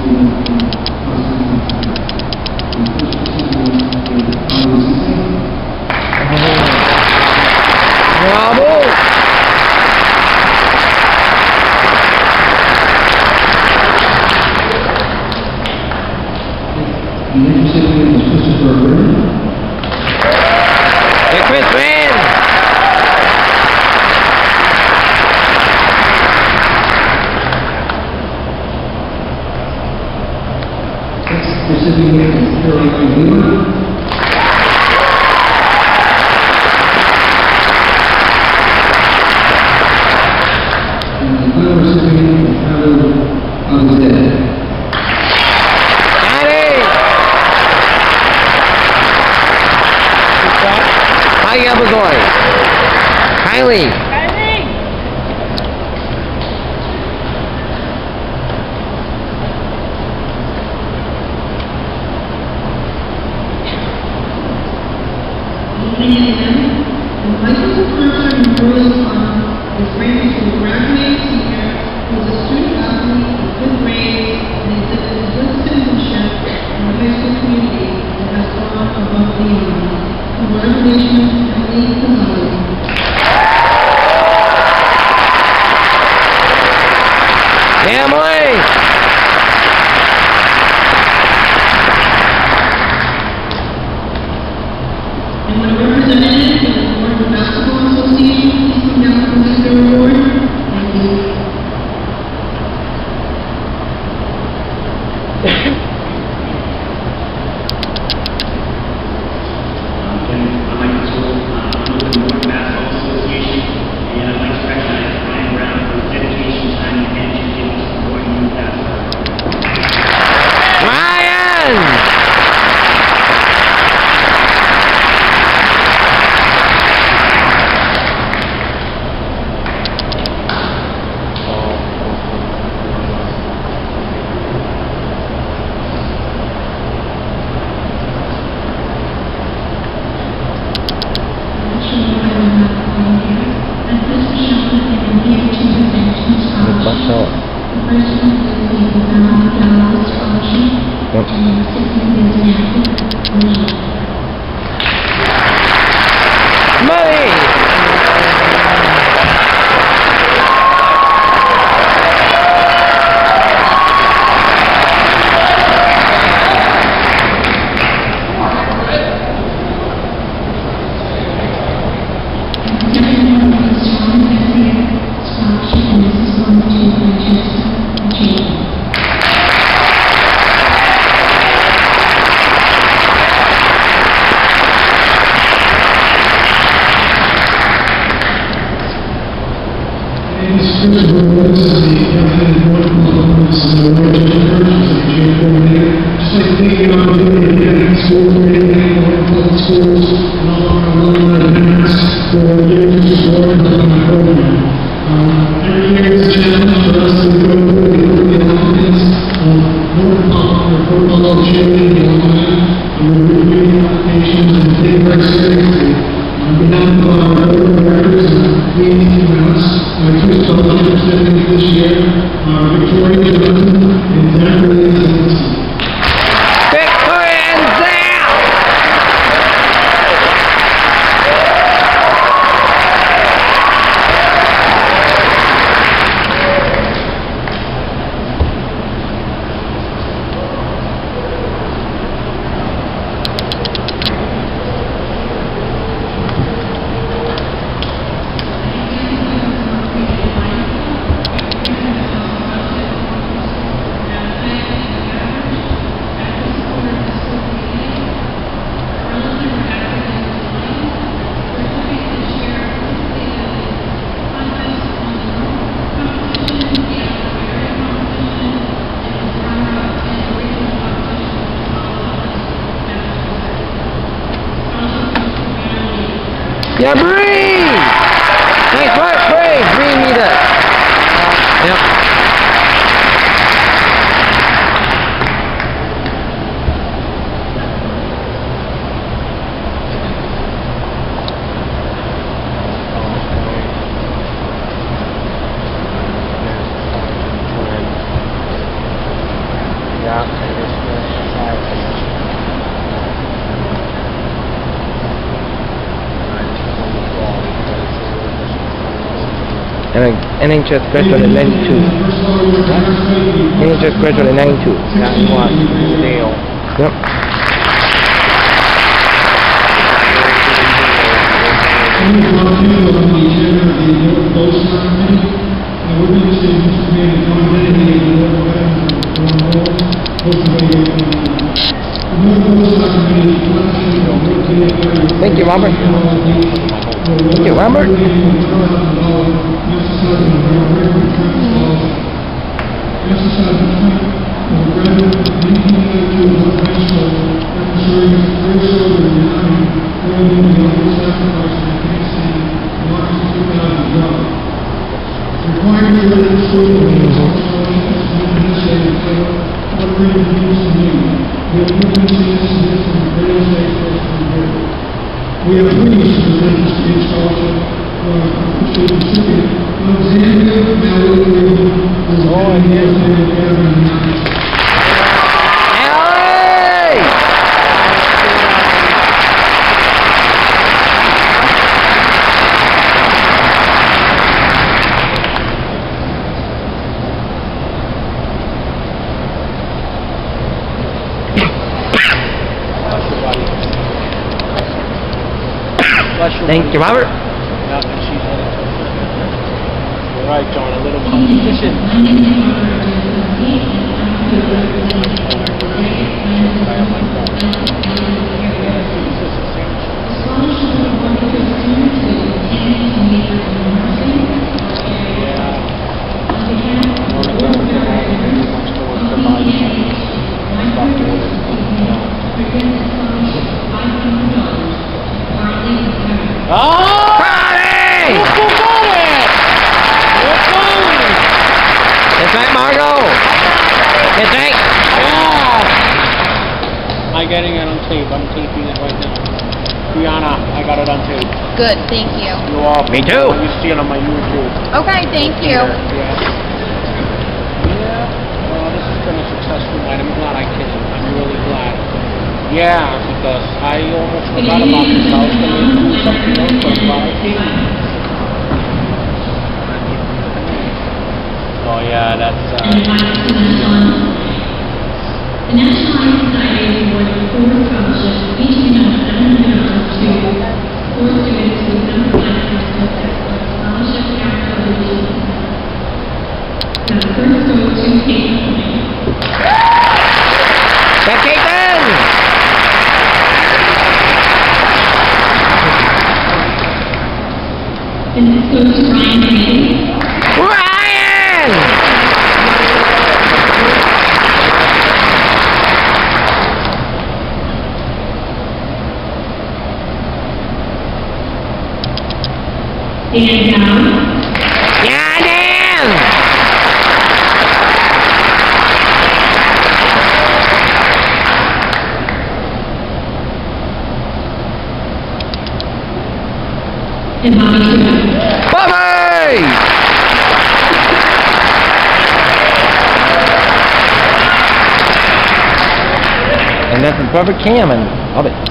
Yeah, breathe! Nice work, breathe! 3 meters. Yep. And NHS graduate in 92. NHS graduate in 92. 91. Dale. Yep. Thank you, Robert. Thank you, Robert. We are pleased to present this state scholarship to the recipient Alexandria Mallory. Thank you, Robert. All right, John, a little competition. Oh! Friday! You got it! That's right, Margot. That's right. Yeah! I'm getting it on tape. I'm taping it right now. Brianna, I got it on tape. Good, thank you. You're welcome. Me too. You see it on my YouTube. Okay, thank you. Yeah. Well, this has been a successful night. I'm glad I came. I'm really glad. Yeah, because I almost forgot about this. I was going to do something else, but I came. Oh yeah, that's The National Honor Society awarded 4 scholarships, each amount of $700 to 4 students who exemplified high school excellence. Scholarship calculation. The first go to Caitlin. That's Caitlin! And this goes to Ryan Kennedy. Ryan! Dan Down. Yeah, Dan! And Bobby Trudeau. Bobby! And that's a perfect cam and love it.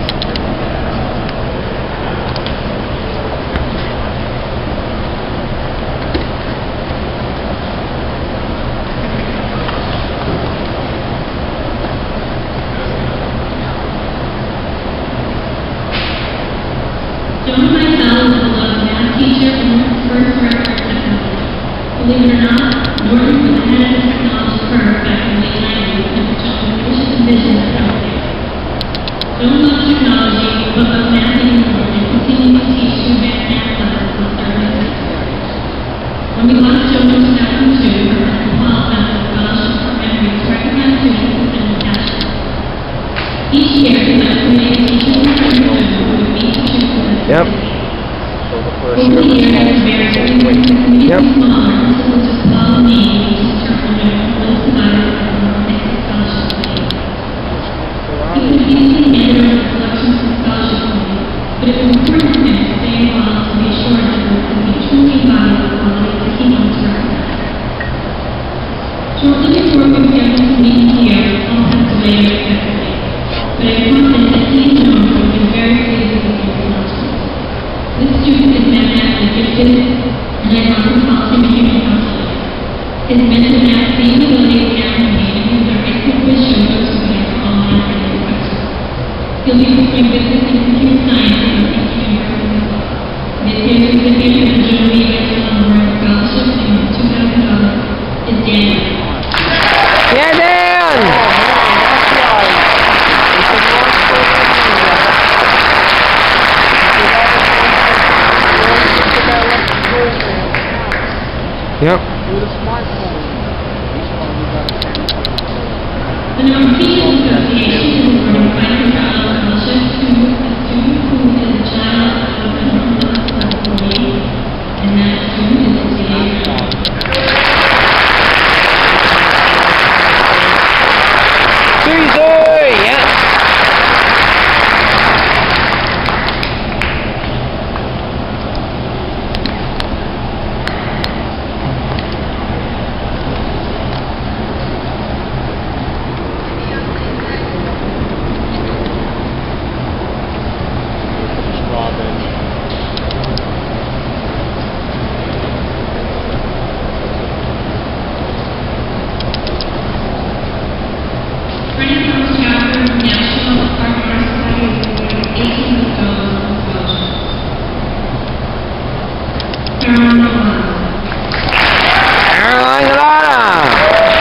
Joan Mizell is a beloved math teacher and first director of technology. Believe it or not, Norton was the head of the technology firm back in the late 90s and showed ambitious vision of healthcare. Joan loves technology, but loves math even more and continues to teach 2 advanced math classes on Thursdays and Saturdays. When we lost Joan in 2002, her husband Paul founded a scholarship program to recognize students who send passion. Each year, he lets them make teachers and students who would meet to choose for this Yep. So the first over the years, there's various community Yep. smaller, this was just follow me, teacher for Joan, was divided as a exit scholarship committee. He repeatedly handed over selections to the scholarship committee, but it was important to him to stay involved to be sure that it was going to be truly embodied the qualities that he wanted to recognize. Shortly before we were able to meet here, all passed away unexpectedly, but I'm confident that he and Joan would have been very pleased with these announcements. This student is mathematically gifted, and I welcome policymakers and counselors. His mental math feasibility exam and his directed quiz shows us students for all non-credit questions. He'll be pursuing business and computer science at Northeast University as well. This year's recipient of the Joe Wiggins Award Scholarship and $2,000 is Daniel. Yeah, Dan! Yep. With a smartphone. The Northeast Association is providing $500 scholarship to a student who is a child of a Norton High School employee, and that student is today. Susie! Yeah. Renaissance chapter of National Art Society is awarded $1,800 scholarship. Caroline Galata!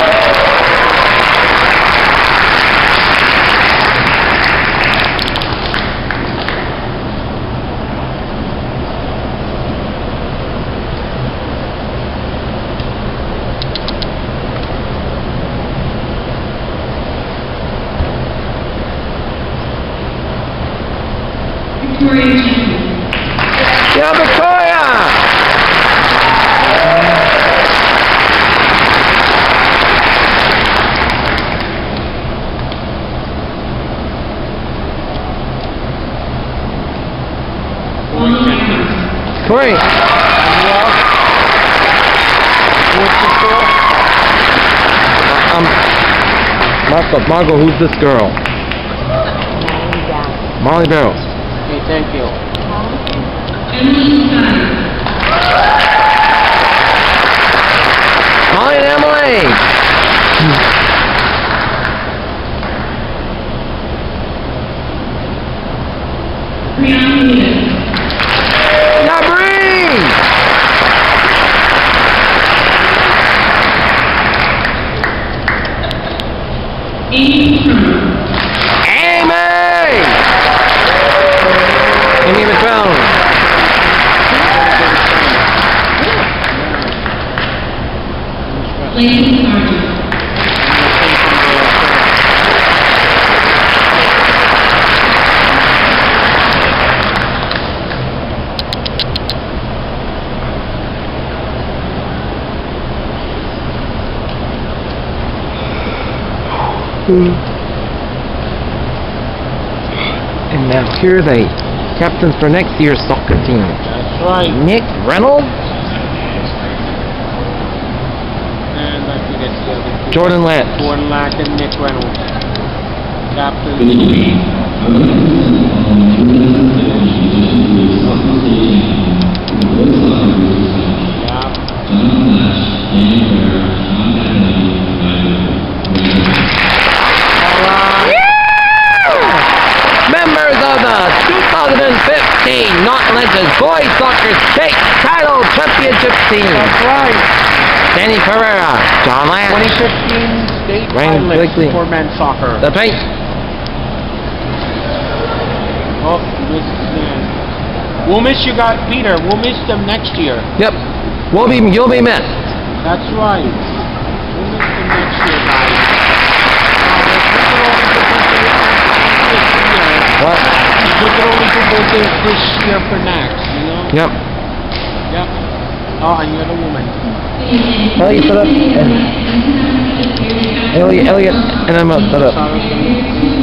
Victoria Jenkins. Yeah, Victoria! Corey. Marco, who's this girl? Molly Barrows. Okay, thank you. Emily Stein. Molly and Emily! Brianna Wiggins. Nabreen! Amy Turner. Amy! Amy McBrown. Lady Sargent. And now here are the captains for next year's soccer team. That's right. Nick Reynolds, And I forget the other two. Jordan Lett. Jordan Lack and Nick Reynolds. Captain. Members of the 2015 Norton Legends Boys Soccer State Title Championship Team. That's right. Danny Pereira, John Lance, 2015 state Ryan finalists Blakely. for men's soccer. the paint. Oh, you missed them. We'll miss you guys, Peter. We'll miss them next year. Yep, you'll be missed. That's right. We'll miss them next year, guys. What? We could only do this year for next, you know? Yep. Yep. Oh, and you're the woman. Elliot, set up. Elliot, and I'm up. Set up. Sorry.